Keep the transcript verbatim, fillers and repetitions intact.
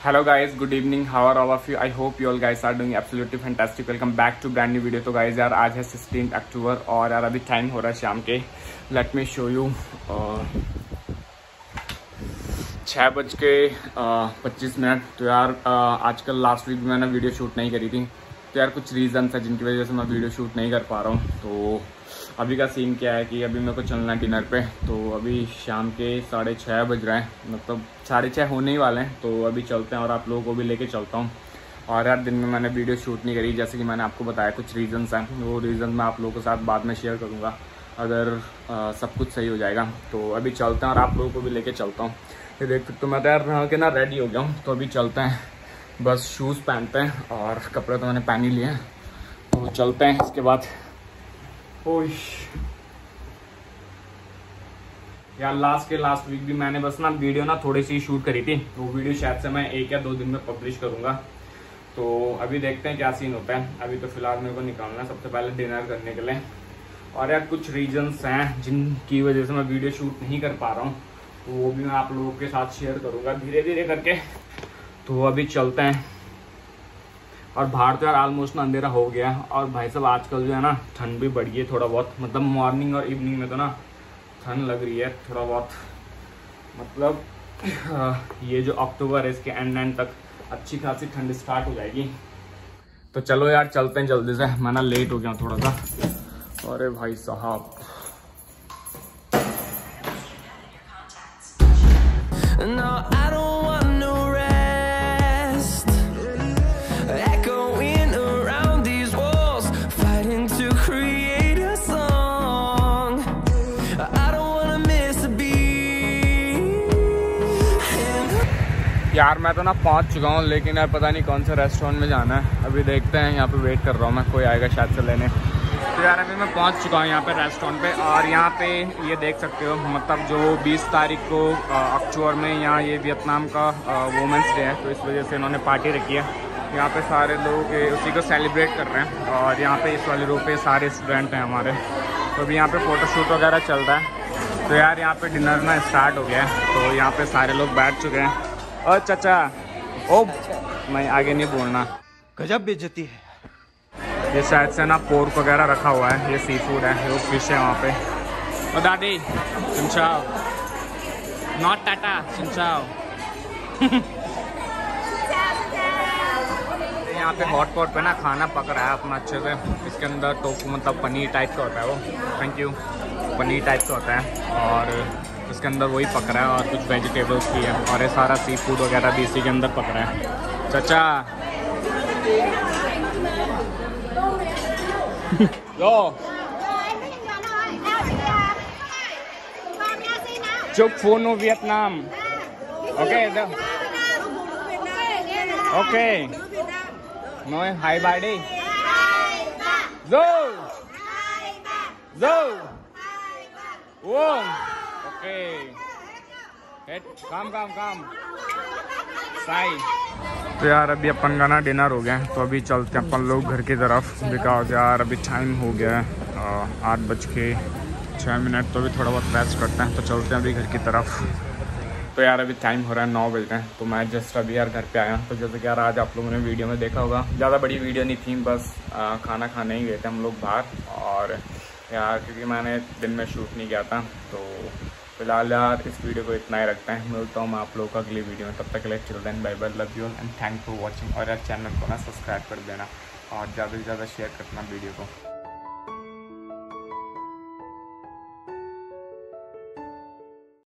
Hello guys, good evening, how are all of you? I hope you all guys are doing absolutely fantastic. Welcome back to brand new video. तो guys यार आज है sixteen अक्टूबर और यार अभी time हो रहा है शाम के, लेट मी शो यू, छः बज के पच्चीस मिनट। तो यार आजकल लास्ट वीक मैंने वीडियो शूट नहीं करी थी, तो यार कुछ रीज़न है जिनकी वजह से मैं वीडियो शूट नहीं कर पा रहा हूँ। तो अभी का सीन क्या है कि अभी मेरे को चलना है डिनर पे। तो अभी शाम के साढ़े छः बज रहे हैं, मतलब साढ़े छः होने ही वाले हैं। तो अभी चलते हैं और आप लोगों को भी लेके चलता हूँ। और यार दिन में मैंने वीडियो शूट नहीं करी, जैसे कि मैंने आपको बताया कुछ रीज़न्स हैं, वो रीज़न मैं आप लोगों के साथ बाद में शेयर करूँगा अगर आ, सब कुछ सही हो जाएगा। तो अभी चलते हैं और आप लोगों को भी लेके चलता हूँ। ये देख सकते हो मैं तो यार के ना रेडी हो गया हूँ। तो अभी चलते हैं, बस शूज़ पहनते हैं और कपड़े तो मैंने पहन ही लिए हैं। तो चलते हैं इसके बाद। ओह यार लास्ट के लास्ट वीक भी मैंने बस ना वीडियो ना थोड़ी सी शूट करी थी, वो वीडियो शायद से मैं एक या दो दिन में पब्लिश करूंगा। तो अभी देखते हैं क्या सीन होता है। अभी तो फिलहाल मेरे को निकालना है सबसे पहले डिनर करने के लिए। और यार कुछ रीजंस हैं जिनकी वजह से मैं वीडियो शूट नहीं कर पा रहा हूँ, तो वो भी मैं आप लोगों के साथ शेयर करूँगा धीरे धीरे करके। तो अभी चलते हैं। और बाहर तो यार ऑलमोस्ट ना अंधेरा हो गया है। और भाई साहब आजकल जो है ना ठंड भी बढ़ गई है थोड़ा बहुत, मतलब मॉर्निंग और इवनिंग में तो ना ठंड लग रही है थोड़ा बहुत। मतलब ये जो अक्टूबर है इसके एंड एंड तक अच्छी खासी ठंड स्टार्ट हो जाएगी। तो चलो यार चलते हैं जल्दी से, मैं ना लेट हो गया थोड़ा सा। अरे भाई साहब No, I don't want no rest. Echoing around these walls, fighting to create a song. I don't wanna miss a beat. यार मैं तो ना पहुंच चुका हूँ, लेकिन यार पता नहीं कौन सा रेस्टोरेंट में जाना है। अभी देखते हैं, यहाँ पे वेट कर रहा हूँ मैं, कोई आएगा शायद से लेने। तो यार अभी मैं पहुंच चुका हूँ यहाँ पे रेस्टोरेंट पे। और यहाँ पे ये देख सकते हो, मतलब जो बीस तारीख को अक्टूबर में यहाँ ये वियतनाम का वुमेंस डे है, तो इस वजह से इन्होंने पार्टी रखी है। यहाँ पे सारे लोग उसी को सेलिब्रेट कर रहे हैं। और यहाँ पे इस वाले रो पे सारे स्टूडेंट हैं हमारे। तो अभी यहाँ पे फ़ोटोशूट वगैरह चल रहा है। तो यार यहाँ पे डिनर ना स्टार्ट हो गया है, तो यहाँ पे सारे लोग बैठ चुके हैं। और चाचा ओ मैं आगे नहीं बोलना, गजब बेइज्जती है। ये शायद से ना पोर्क वगैरह रखा हुआ है, ये सी फूड है, वो फिश है वहाँ पे। और दादी सिंचाओ, नॉट टाटा सिंचाओ। यहाँ पे हॉट पॉट पे ना खाना पक रहा है अपना अच्छे से। इसके अंदर टोफू मतलब पनीर टाइप का होता है वो, थैंक यू, पनीर टाइप का होता है। और इसके अंदर वही पक रहा है और कुछ वेजिटेबल्स भी है। और ये सारा सी फूड वगैरह भी इसी के अंदर पक रहा है। चाचा Yo. Chúc phun ở Việt Nam. Ok, được. Ok. Nói hai bài đi. Go. Go. Uống. Ok. Hết. Come, come, come. Sai. तो यार अभी अपन का ना डिनर हो गया है, तो अभी चलते हैं अपन लोग घर की तरफ। बिकॉज यार अभी टाइम हो गया है आठ बज के छः मिनट। तो अभी थोड़ा बहुत रेस्ट करते हैं, तो चलते हैं अभी घर की तरफ। तो यार अभी टाइम हो रहा है नौ बज रहे हैं। तो मैं जस्ट अभी यार घर पे आया। तो जैसे कि यार आज आप लोगों ने वीडियो में देखा होगा, ज़्यादा बड़ी वीडियो नहीं थी, बस आ, खाना खाने ही गए थे हम लोग बाहर। और यार क्योंकि मैंने दिन में शूट नहीं किया था, तो फिलहाल यार इस वीडियो को इतना ही रखते हैं। मिलता हूँ मैं आप लोगों को अगली वीडियो में, तब तक के लिए children bye bye, love you and thank for watching. और यार चैनल को ना सब्सक्राइब कर देना और ज़्यादा से ज़्यादा शेयर करना वीडियो को।